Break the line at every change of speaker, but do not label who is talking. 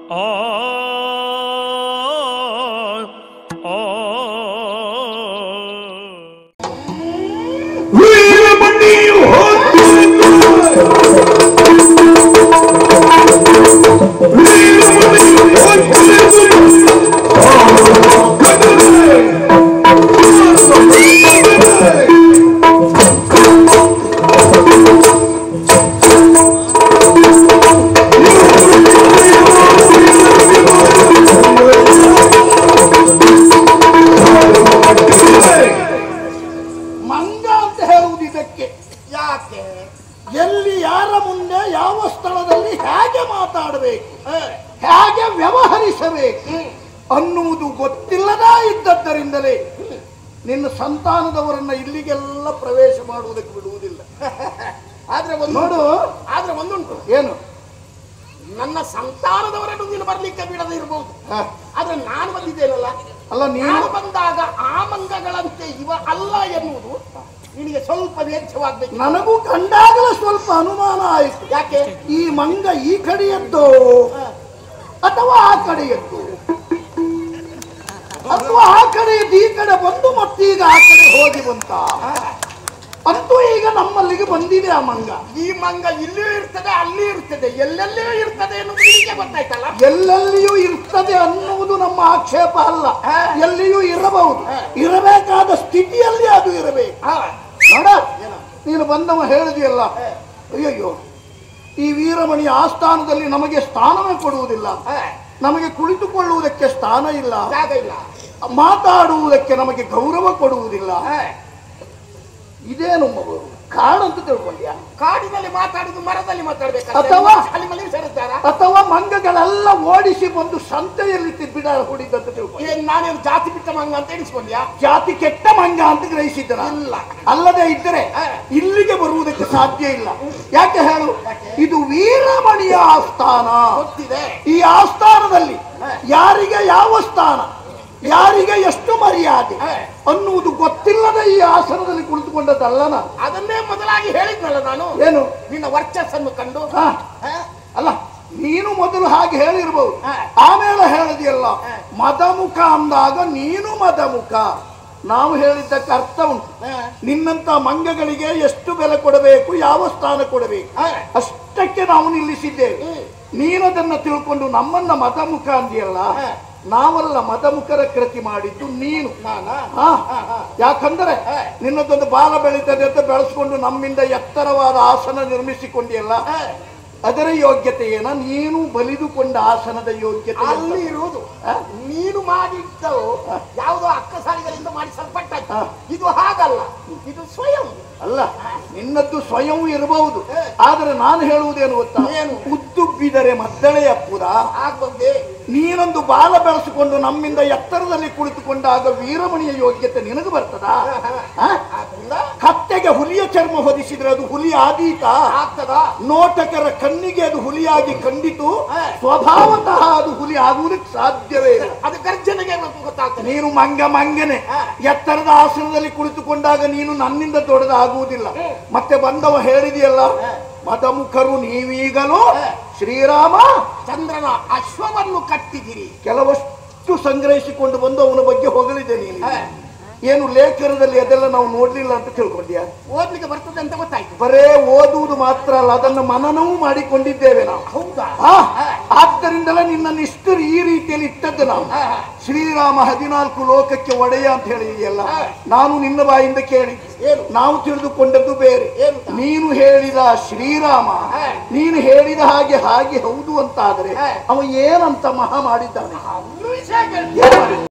ಆ
ಹೇಗೆ ವ್ಯವಹರಿಸಬೇಕು ಅನ್ನುವುದು ಗೊತ್ತಿಲ್ಲದ ಇದ್ದದ್ದರಿಂದಲೇ ನಿನ್ನ ಸಂತಾನದವರನ್ನ ಇಲ್ಲಿಗೆಲ್ಲ ಪ್ರವೇಶ ಮಾಡುವುದಕ್ಕೆ ಬಿಡುವುದಿಲ್ಲ.
ಆದ್ರೆ
ನೋಡು,
ಆದ್ರೆ ಒಂದುಂಟು.
ಏನು?
ನನ್ನ ಸಂತಾನದವರನ್ನು ನೀನು ಬರ್ಲಿಕ್ಕೆ ಬಿಡದೆ ಇರಬಹುದು, ಆದ್ರೆ ನಾನು ಬಂದಿದ್ದೇನಲ್ಲ,
ಅಲ್ಲ ನೀನು
ಬಂದಾಗ ಆ ಮಂಗಗಳಂತೆ ಇವ ಅಲ್ಲ ಎನ್ನುವುದು ನಿನಗೆ ಸ್ವಲ್ಪ ವೇದ್ಯವಾಗಬೇಕು.
ನನಗೂ ಕಂಡಾಗಲೇ ಸ್ವಲ್ಪ ಅನುಮಾನ ಆಯಿತು.
ಯಾಕೆ?
ಈ ಮಂಗ ಈ ಕಡೆಯದ್ದು ಅಥವಾ ಆ ಕಡೆಯದ್ದು, ಅಥವಾ ಆ ಕಡೆಯದ್ದು ಈ ಕಡೆ ಬಂದು ಮತ್ತೀಗ ಆ ಕಡೆ ಹೋಗಿ ಬಂತ. ಅಂತೂ ಈಗ ನಮ್ಮಲ್ಲಿಗೆ ಬಂದಿದೆ ಆ ಮಂಗ.
ಈ ಮಂಗ ಇಲ್ಲಿಯೂ ಇರ್ತದೆ, ಅಲ್ಲಿ ಇರ್ತದೆ, ಎಲ್ಲೆಲ್ಲಿಯೂ ಇರ್ತದೆ ಎನ್ನುವುದು ನಿಮಗೆ ಗೊತ್ತಾಯ್ತಲ್ಲ.
ಎಲ್ಲೆಲ್ಲಿಯೂ ಇರ್ತದೆ ಅನ್ನುವುದು ನಮ್ಮ ಆಕ್ಷೇಪ ಅಲ್ಲ. ಎಲ್ಲಿಯೂ ಇರಬಹುದು, ಇರಬೇಕಾದ ಸ್ಥಿತಿಯಲ್ಲಿ ಅದು ಇರಬೇಕು. ನೋಡ, ನೀನು ಬಂದವ ಹೇಳಿದೆಯಲ್ಲ, ಅಯ್ಯಯ್ಯೋ ಈ ವೀರಮಣಿಯ ಆಸ್ಥಾನದಲ್ಲಿ ನಮಗೆ ಸ್ಥಾನವೇ ಕೊಡುವುದಿಲ್ಲ, ನಮಗೆ ಕುಳಿತುಕೊಳ್ಳುವುದಕ್ಕೆ ಸ್ಥಾನ ಇಲ್ಲ,
ಜಾಗ ಇಲ್ಲ,
ಮಾತಾಡುವುದಕ್ಕೆ ನಮಗೆ ಗೌರವ ಕೊಡುವುದಿಲ್ಲ. ಇದೇನು ಕಾಡಂತ ತಿಳ್ಕೊಂಡ್ಯಾ?
ಕಾಡಿನಲ್ಲಿ ಮಾತಾಡುದು ಮರದಲ್ಲಿ ಮಾತಾಡ್ಬೇಕು,
ಅಥವಾ ಮಂಗಗಳೆಲ್ಲ ಓಡಿಸಿ ಬಂದು ಸಂತೆಯಲ್ಲಿ ಬಿಡ ಹೊಡಿದಂತ ತಿಳ್ಕೊಂಡ್ಯಾ?
ನಾನೇನು ಜಾತಿ ಬಿಟ್ಟ ಮಂಗ ಅಂತ ಎಣಿಸ್ಕೊಂಡ್ಯಾ?
ಜಾತಿ ಕೆಟ್ಟ ಮಂಗ ಅಂತ ಗ್ರಹಿಸಿದ್ದರ?
ಇಲ್ಲ.
ಅಲ್ಲದೆ ಇದ್ದರೆ ಇಲ್ಲಿಗೆ ಬರುವುದಕ್ಕೆ ಸಾಧ್ಯ ಇಲ್ಲ. ಯಾಕೆ ಹೇಳು? ಇದು ವೀರಮಣಿಯ ಆಸ್ಥಾನ.
ಗೊತ್ತಿದೆ.
ಈ ಆಸ್ಥಾನದಲ್ಲಿ ಯಾರಿಗೆ ಯಾವ ಸ್ಥಾನ, ಯಾರಿಗೆ ಎಷ್ಟು ಮರ್ಯಾದೆ ಅನ್ನುವುದು ಗೊತ್ತಿಲ್ಲದ ಈ ಆಸನದಲ್ಲಿ ಕುಳಿತುಕೊಂಡದ್ದಲ್ಲನ.
ಅದನ್ನೇ ಮೊದಲಾಗಿ ಹೇಳಿದ್ನಲ್ಲ ನಾನು.
ಏನು?
ನಿನ್ನ ವರ್ಚಸ್ಸನ್ನು ಕಂಡು.
ಅಲ್ಲ, ನೀನು ಮೊದಲು ಹಾಗೆ ಹೇಳಿರ್ಬಹುದು, ಆಮೇಲೆ ಹೇಳಿದೆಯಲ್ಲ ಮದಮುಖ ಅಂದಾಗ ನೀನು ಮದಮುಖ. ನಾವು ಹೇಳಿದ್ದಕ್ಕೆ ಅರ್ಥ ಉಂಟು. ನಿನ್ನಂತ ಮಂಗಗಳಿಗೆ ಎಷ್ಟು ಬೆಲೆ ಕೊಡಬೇಕು, ಯಾವ ಸ್ಥಾನ ಕೊಡಬೇಕು ಅಷ್ಟಕ್ಕೆ ನಾವು ನಿಲ್ಲಿಸಿದ್ದೇವೆ. ನೀನದನ್ನ ತಿಳ್ಕೊಂಡು ನಮ್ಮನ್ನ ಮದಮುಖ ಅಂದಿಯಲ್ಲ. ನಾವಲ್ಲ ಮದಮುಖರ ಕೃತಿ ಮಾಡಿದ್ದು ನೀನು. ಯಾಕಂದ್ರೆ ನಿನ್ನದೊಂದು ಬಾಲ ಬೆಳೀತದೆ ಅಂತ ಬೆಳೆಸ್ಕೊಂಡು ನಮ್ಮಿಂದ ಎತ್ತರವಾದ ಆಸನ ನಿರ್ಮಿಸಿಕೊಂಡಿಯಲ್ಲ, ಅದರ ಯೋಗ್ಯತೆ ಏನ? ನೀನು ಬಲಿದುಕೊಂಡ ಆಸನದ ಯೋಗ್ಯತೆ
ಅಲ್ಲಿ ಇರುವುದು. ನೀನು ಮಾಡಿದ್ದು ಯಾವುದೋ ಅಕ್ಕಸಾಲಿಗಳಿಂದ ಮಾಡಿಸಲ್ಪಟ್ಟದ್ದು. ಇದು ಹಾಗಲ್ಲ, ಇದು ಸ್ವಯಂ.
ಅಲ್ಲ, ನಿನ್ನದ್ದು ಸ್ವಯಂ ಇರಬಹುದು, ಆದ್ರೆ ನಾನು ಹೇಳುವುದೇನು ಗೊತ್ತಾ? ಉದ್ದುಬ್ಬಿದರೆ ಮದ್ದಳೆಯ ಪುರ.
ಆಗ್ಬಂದೆ
ನೀನೊಂದು ಬಾಲ ಬೆಳೆಸಿಕೊಂಡು ನಮ್ಮಿಂದ ಎತ್ತರದಲ್ಲಿ ಕುಳಿತುಕೊಂಡಾಗ ವೀರಮಣಿಯ ಯೋಗ್ಯತೆ ನಿನಗೆ ಬರ್ತದ? ಕತ್ತೆಗೆ ಹುಲಿಯ ಚರ್ಮ ಹೊದಿಸಿದ್ರೆ ಅದು ಹುಲಿ ಆದೀತ
ಆಗ್ತದ?
ನೋಟಕರ ಕಣ್ಣಿಗೆ ಅದು ಹುಲಿಯಾಗಿ ಕಂಡಿತು, ಸ್ವಭಾವತಃ ಅದು ಹುಲಿ ಆಗುವುದಕ್ಕೆ ಸಾಧ್ಯವೇ ಇಲ್ಲ.
ಅದು ಗರ್ಜನೆಗೆ ಗೊತ್ತಾಗ್ತದೆ.
ನೀನು ಮಂಗನೆ ಎತ್ತರದ ಆಸನದಲ್ಲಿ ಕುಳಿತುಕೊಂಡಾಗ ನೀನು ನನ್ನಿಂದ ದೊಡ್ಡದ ಆಗುವುದಿಲ್ಲ. ಮತ್ತೆ ಬಂದವ ಹೇಳಿದೆಯಲ್ಲ, ಮದಮುಖರು ನೀವೀಗಲೂ ಶ್ರೀರಾಮ
ಚಂದ್ರನ ಅಶ್ವವನ್ನು ಕಟ್ಟಿದಿರಿ.
ಕೆಲವಷ್ಟು ಸಂಗ್ರಹಿಸಿಕೊಂಡು ಬಂದು ಅವನ ಬಗ್ಗೆ ಹೊಗಳಿದೆ ನೀನು. ಏನು ಲೇಖನದಲ್ಲಿ ಅದೆಲ್ಲ ನಾವು ನೋಡ್ಲಿಲ್ಲ ಅಂತ ತಿಳ್ಕೊಂಡ್ಯಾ?
ಓದ್ಲಿಕ್ಕೆ ಬರ್ತದೆ ಅಂತ ಗೊತ್ತಾಯ್ತು.
ಬರೇ ಓದುವುದು ಮಾತ್ರ ಅಲ್ಲ, ಅದನ್ನು ಮನನವೂ ಮಾಡಿಕೊಂಡಿದ್ದೇವೆ ನಾವು.
ಹೌದಾ?
ಆದ್ದರಿಂದಲೇ ನಿನ್ನನ್ನು ಇಷ್ಟು ಈ ರೀತಿಯಲ್ಲಿ ಇಟ್ಟದ್ದು ನಾವು. ಶ್ರೀರಾಮ 14 ಲೋಕಕ್ಕೆ ಒಡೆಯ ಅಂತ ಹೇಳಿದೆಯಲ್ಲ, ನಾನು ನಿನ್ನ ಬಾಯಿಂದ ಕೇಳಿ ನಾವು ತಿಳಿದುಕೊಂಡದ್ದು ಬೇರೆ. ನೀನು ಹೇಳಿದ ಶ್ರೀರಾಮ, ನೀನು ಹೇಳಿದ ಹಾಗೆ ಹಾಗೆ ಹೌದು ಅಂತಾದರೆ ಅವ ಏನಂತ ಮಹಾ ಮಾಡಿದ್ದಾನೆ.